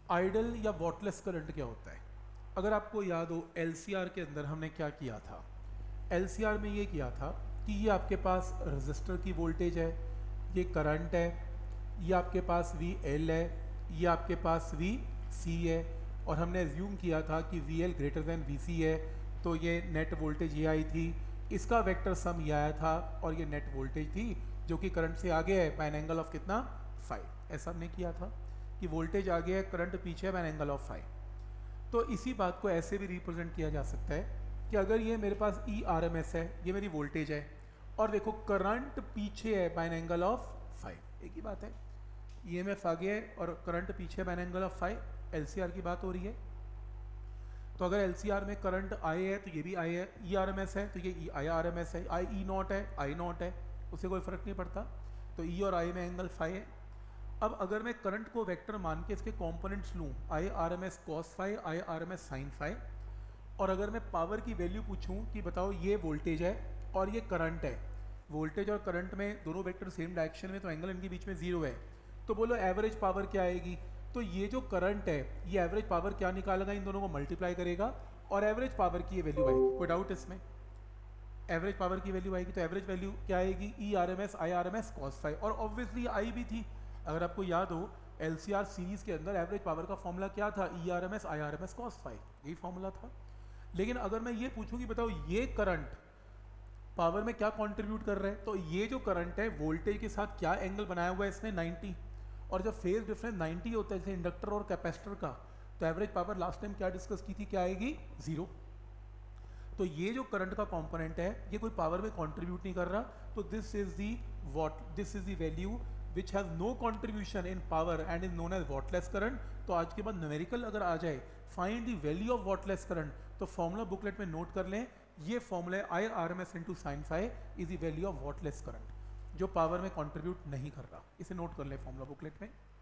Idol या wattless current क्या होता है? अगर आपको याद हो एलसीआर के अंदर हमने क्या किया था, एलसीआर में ये किया था कि ये आपके पास रजिस्टर की वोल्टेज है, ये करंट है, ये आपके पास वी एल है, ये आपके पास वी सी है, और हमने एज्यूम किया था कि V L greater than V C है, तो ये नेट वोल्टेज ये आई थी, इसका वेक्टर सम ये आया था, और ये नेट वोल्टेज थी जो कि करंट से आगे है बाय एन एंगल ऑफ कितना 5। ऐसा हमने किया था कि वोल्टेज आगे है, करंट पीछे है बाय एन एंगल ऑफ 5। तो इसी बात को ऐसे भी रिप्रेजेंट किया जा सकता है कि अगर ये मेरे पास ई आर एम एस है, ये मेरी वोल्टेज है, और देखो करंट पीछे है बाय एन एंगल ऑफ 5, एक ही बात है, ई एम एफ आगे है और करंट पीछे by an angle of 5, LCR की बात हो रही है। तो अगर एलसीआर में करंट आई है तो ये भी आई है, ई आर एम एस है तो ये आई आर एम एस है, आई ई नॉट है, आई नॉट है, उससे कोई फर्क नहीं पड़ता, तो ई और आई में एंगल 5 है। अब अगर मैं करंट को वेक्टर मान के इसके कंपोनेंट्स लूँ, I R M S cos 5, I R M S sine 5, और अगर मैं पावर की वैल्यू पूछूं कि बताओ ये वोल्टेज है और ये करंट है, वोल्टेज और करंट में दोनों वेक्टर सेम डायरेक्शन में, तो एंगल इनके बीच में 0 है, तो बोलो एवरेज पावर क्या आएगी? तो ये जो करंट है ये एवरेज पावर क्या निकालेगा, इन दोनों को मल्टीप्लाई करेगा और एवरेज पावर की ये वैल्यू आएगी। कोई डाउट इसमें? एवरेज पावर की वैल्यू आएगी, तो एवरेज वैल्यू क्या आएगी? E R M S I R M S cos 5, और ऑब्वियसली आई भी थी। अगर आपको याद हो एलसीआर सीरीज के अंदर एवरेज पावर का फॉर्मूला क्या था? E R M S I R M S cos 5, यही फॉर्मूला था। लेकिन अगर मैं ये पूछूं कि बताओ ये करंट पावर में क्या कंट्रीब्यूट कर रहा है, तो ये जो करंट है वोल्टेज के साथ क्या एंगल बनाया हुआ है इसने? 90, और जब फेज डिफरेंस 90 होता है जैसे इंडक्टर और कैपेसिटर का, तो एवरेज पावर लास्ट टाइम क्या डिस्कस की थी, क्या आएगी? 0। तो ये जो करंट का कंपोनेंट है ये कोई पावर में कंट्रीब्यूट नहीं कर रहा, तो this is the value which has no contribution in power and is known as wattless current. तो आज के बाद न्यूमेरिकल अगर आ जाए find the value of wattless current, तो फॉर्मूला बुकलेट में नोट कर लें, ये formula I R M S into sine 5 is the value of wattless current, जो पावर में कंट्रीब्यूट नहीं कर रहा। इसे नोट कर लें फॉर्मूला बुकलेट में।